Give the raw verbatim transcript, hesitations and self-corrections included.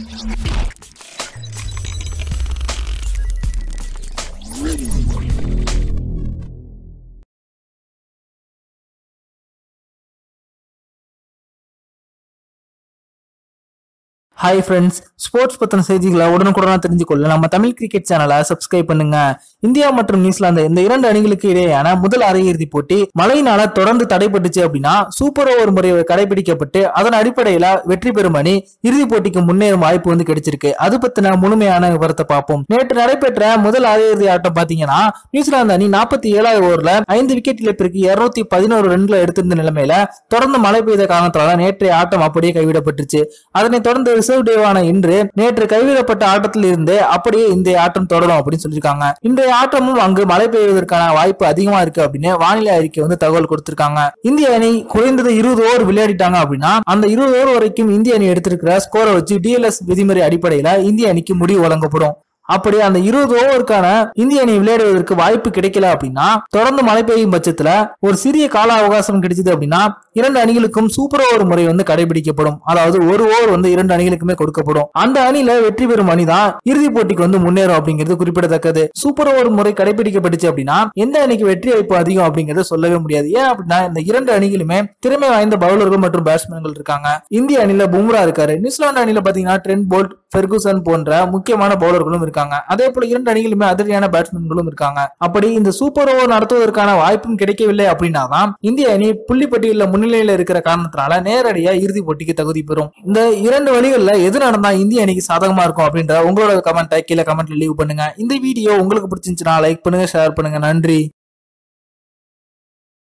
Hi friends, sports பத்தின செய்திகளை உடனுக்குடனா தெரிஞ்சுக்கொள்ள நம்ம தமிழ் கிரிக்கெட் சேனலை சப்ஸ்கிரைப் பண்ணுங்க. இந்தியா மற்றும் நியூசிலாந்து இந்த இரண்டு அணிகளுக்கு இடையேயான முதல் அரையிறுதி போட்டி மழையினால தொடர்ந்து தடைப்பட்டுச்சு அப்படின்னா சூப்பர் ஓவர் முறை கடைபிடிக்கப்பட்டு அதன் அடிப்படையில வெற்றி பெறும் அணி இறுதி போட்டிக்கு முன்னேறும் வாய்ப்பு வந்து கிடைச்சிருக்கு. அது பத்தின முழுமையான விவரத்தை பார்ப்போம். நேற்று நடைபெற்ற முதல் அரையிறுதி ஆட்டம் பாத்தீங்கன்னா நியூசிலாந்து அணி நாற்பத்தி ஏழாவது ஓவர்ல ஐந்து விக்கெட் இழப்பிற்கு இருநூத்தி பதினோரு ரன்களை எடுத்திருந்த நிலைமையில தொடர்ந்து மழை பெய்த காரணத்தால நேற்றைய ஆட்டம் அப்படியே கைவிடப்பட்டுச்சு. அதனை தொடர்ந்து ரிசர்வ் டேவான இன்று நேற்று கைவிடப்பட்ட ஆட்டத்தில் இருந்து அப்படியே இந்த ஆட்டம் தொடரும் அப்படின்னு சொல்லியிருக்காங்க. இன்றைய ஆட்டமும் அங்கு மழை பெய்வதற்கான வாய்ப்பு அதிகமா இருக்கு அப்படின்னு வானிலை அறிக்கை வந்து தகவல் கொடுத்திருக்காங்க. இந்திய அணி குறைந்தது இருபது ஓவர் விளையாடிட்டாங்க அப்படின்னா அந்த இருபது ஓவர் வரைக்கும் இந்திய அணி எடுத்திருக்கிற ஸ்கோரை வச்சு டிஎல்எஸ் விதிமுறை அடிப்படையில இந்திய அணிக்கு முடிவு வழங்கப்படும். அப்படி அந்த இருபது ஓவருக்கான இந்திய அணி விளையாடுவதற்கு வாய்ப்பு கிடைக்கல அப்படின்னா தொடர்ந்து மழை பெய்யும் பட்சத்துல ஒரு சிறிய கால அவகாசம் கிடைச்சது அப்படின்னா இரண்டு அணிகளுக்கும் சூப்பர் ஓவர் முறை வந்து கடைபிடிக்கப்படும். அதாவது ஒரு ஓவர் வந்து இரண்டு அணிகளுக்குமே கொடுக்கப்படும். அந்த அணியில வெற்றி பெறும் அணிதான் இறுதி போட்டிக்கு வந்து முன்னேறும் அப்படிங்கிறது குறிப்பிடத்தக்கது. சூப்பர் ஓவர் முறை கடைபிடிக்கப்பட்டுச்சு அப்படின்னா எந்த அணிக்கு வெற்றி வாய்ப்பு அதிகம் அப்படிங்கறத சொல்லவே முடியாது. ஏன் அப்படின்னா இந்த இரண்டு அணிகளுமே திறமை வாய்ந்த பவுலர்கள் மற்றும் பேட்ஸ்மேன்கள் இருக்காங்க. இந்திய அணியில பும்ரா இருக்காரு. நியூசிலாந்து அணியில பாத்தீங்கன்னா ட்ரெண்ட் போல்ட், ஃபெர்குசன் போன்ற முக்கியமான பவுலர்களும் இருக்காங்க. அதே போல இரண்டு அணிகளுமே அதிரியான பேட்ஸ்மேன்களும் இருக்காங்க. அப்படி இந்த சூப்பர் ஓவர் நடத்துவதற்கான வாய்ப்பும் கிடைக்கவில்லை அப்படின்னா தான் இந்திய அணி புள்ளி பட்டியலில் முன்னிலையில இருக்கிற காரணத்தினால நேரடியா இறுதி போட்டிக்கு தகுதி பெறும். இந்த இரண்டு வழிகள்ல எது நடந்தா இந்திய அணிக்கு சாதகமா இருக்கும் அப்படின்ற உங்களோட கமெண்ட் கீழே கமெண்ட்ல லீவ் பண்ணுங்க. இந்த வீடியோ உங்களுக்கு பிடிச்சிருந்துச்சுன்னா லைக் பண்ணுங்க, ஷேர் பண்ணுங்க. நன்றி.